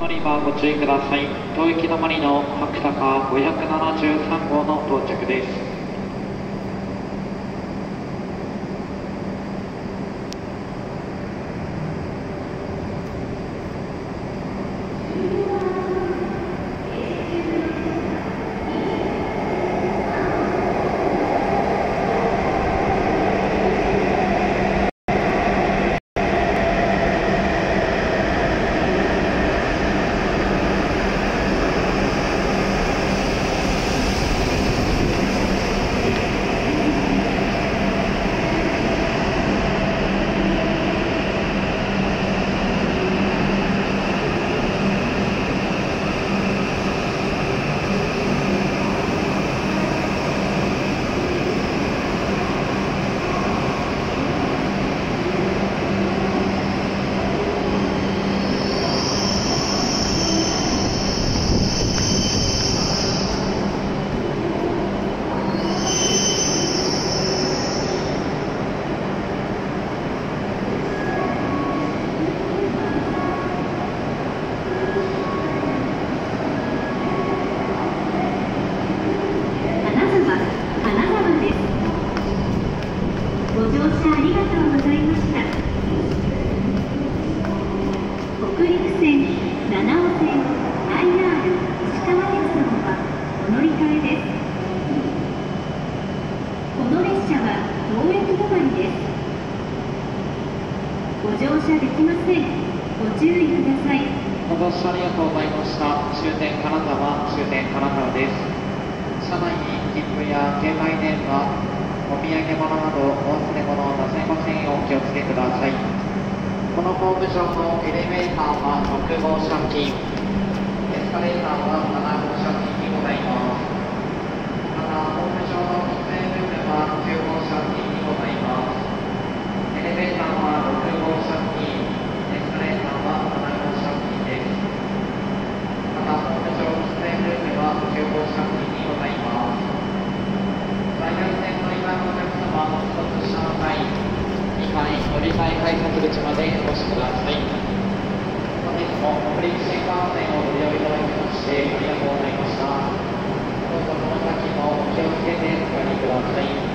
り場ご注意ください。当行き止まりの白鷹573号の到着です。 ご乗車ありがとうございました。北陸線、七尾線、IR 石川駅様はお乗り換えです。この列車は当駅止まりです。ご乗車できません。ご注意ください。 ご乗車ありがとうございました。終点金沢、終点金沢です。車内に切符や携帯電話、お土産物などお忘れ物をなさいませんようお気をつけください。このホーム上のエレベーターは6号車付近、エスカレーターは7号車付近にございます。また、ホーム上の喫煙ルームは9号車付近にございます。エレベーターは6号車付近、エスカレーターは7号車付近です。また、ホーム上喫煙ルームは9号車付近にございます。在来線の以外のお客様、一つ下の階、2階乗り換え改札口までお越しください。本日も北陸新幹線をご利用いただきましてありがとうございました。どうぞこの先もお気をつけてお帰りください。